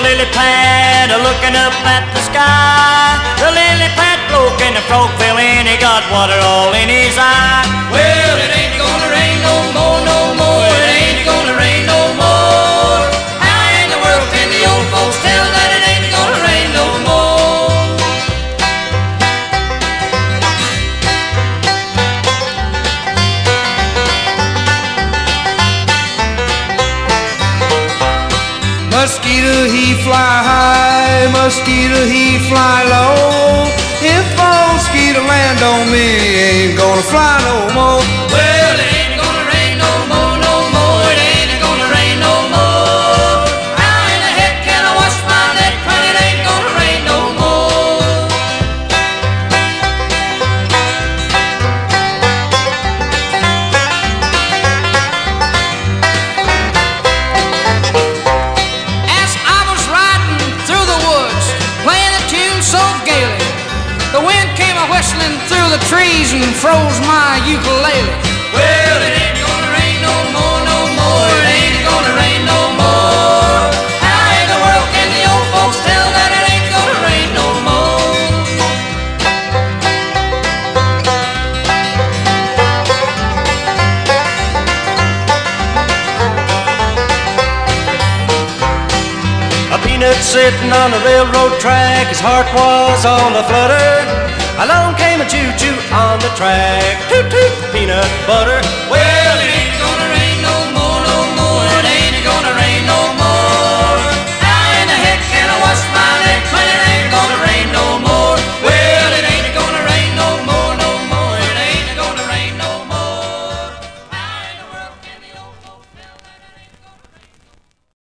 lily pad looking up at the sky. The lily pad broke and the frog fell in. He got water all in his eye. Well, it ain't gonna rain no more, no more. It ain't gonna rain no more. How in the world can the old folks tell that it ain't gonna rain no more? Mosquito, he fly high, mosquito, he fly low. If mosquito land on me, ain't gonna fly no more. Well, it ain't gonna rain no more, no more. It ain't gonna rain no more. How in the heck can I wash my neck when it ain't gonna rain no more? As I was riding through the woods, playing a tune so gaily, the wind came a-whistling through the trees and froze my ukulele. Well, it ain't gonna rain no more, no more. It ain't gonna rain no more. How in the world can the old folks tell that it ain't gonna rain no more? A peanut sitting on the railroad track, his heart was all a-flutter. Along came a choo-choo on the track, toot-toot, peanut butter.